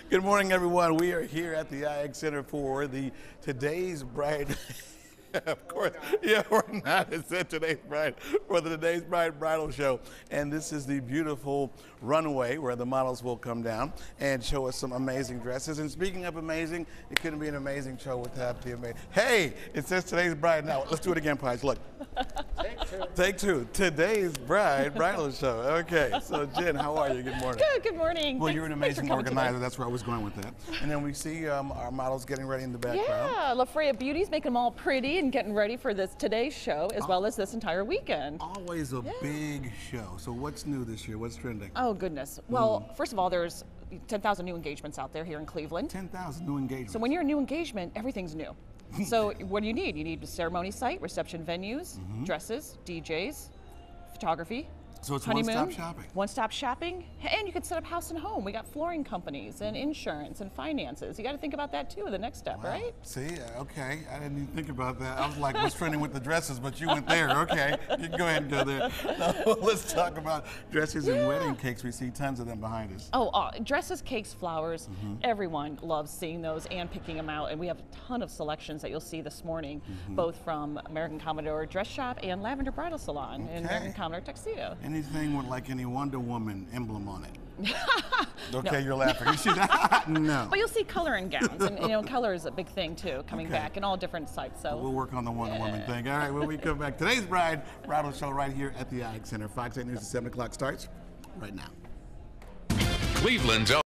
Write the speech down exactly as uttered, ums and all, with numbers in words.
Good morning, everyone. We are here at the I A G Center for the Today's Bride. Of course, yeah, we're not. It said Today's Bride for the Today's Bride Bridal Show. And this is the beautiful runway where the models will come down and show us some amazing dresses. And speaking of amazing, it couldn't be an amazing show without the amazing. Hey, it says Today's Bride now. Let's do it again, Pies. Look. Take two. Take two. Today's Bride Bridal Show. Okay, so Jen, how are you? Good morning. Good, good morning. Well, Thanks, you're an amazing organizer. today. That's where I was going with that. And then we see um, our models getting ready in the background. Yeah, La Freya Beauty's making them all pretty and getting ready for this today's show as oh. well as this entire weekend. Always a yeah. big show. So what's new this year? What's trending? Oh, goodness. Well, mm. first of all, there's ten thousand new engagements out there here in Cleveland. ten thousand new engagements. So when you're a new engagement, everything's new. So what do you need? You need a ceremony site, reception venues, mm-hmm. dresses, D Js, photography. So it's honeymoon, one-stop shopping. One-stop shopping, and you could set up house and home. We got flooring companies and insurance and finances. You got to think about that too, the next step, wow. right? See, okay, I didn't even think about that. I was like, what's trending with the dresses? But you went there. Okay, you can go ahead and go there. No, let's talk about dresses and yeah. wedding cakes. We see tons of them behind us. Oh, uh, dresses, cakes, flowers. Mm-hmm. Everyone loves seeing those and picking them out. And we have a ton of selections that you'll see this morning, mm-hmm. both from American Commodore Dress Shop and Lavender Bridal Salon okay. and American Commodore Tuxedo. Anything with like any Wonder Woman emblem on it. Okay, no. You're laughing. You see that? No. But you'll see color in gowns, and you know, color is a big thing too, coming okay. back in all different sites. So we'll work on the Wonder yeah. Woman thing. All right, when we come back, today's Bride Bridal Show right here at the I A G Center. Fox eight News at seven o'clock starts right now. Cleveland's